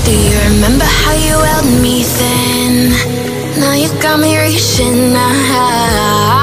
Do you remember how you held me then? Now you got me reaching out.